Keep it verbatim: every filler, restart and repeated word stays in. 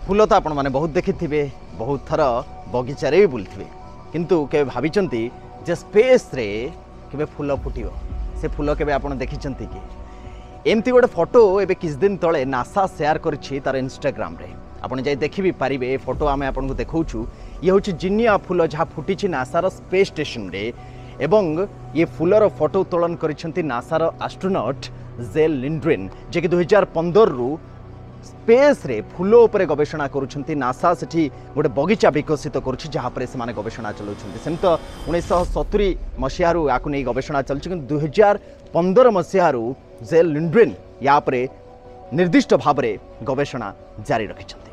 फूल तो आपण मैंने बहुत देखि थे बहुत थर बगीचार भी बुली थे किंतु के भावी जे स्पेस रे के फूल फुटिव से फूल के आप देखी कि एमती गोटे फोटो एवं किस दिन तले नासा शेयर करिछि तार इंस्टाग्राम रे आपन जाई देखि भी पारिबे फोटो आमे आपन को देखौछु ये हूँ जिनिया फूल जहाँ फुटी नासार स्पेस स्टेशन रे एवं ये फूलर फोटो उत्तोलन करिसेंती नासार एस्ट्रोनॉट जेल लिंड्रेन जे कि दो हज़ार पंद्रह रु स्पेस रे फूल उपरे गवेषणा करुछंती नासा सेठी गोटे बगीचा विकसित करुछि जहाँ पर से गवेषणा चलाउछंती सेम तो उन्नीस सतुरी मसीह याकू नहीं गवेषणा चलछि कि दो हज़ार पंद्रह मसीह जेल लिंड्रेन या निर्दिष्ट भाव में गवेषणा जारी रखिछंती।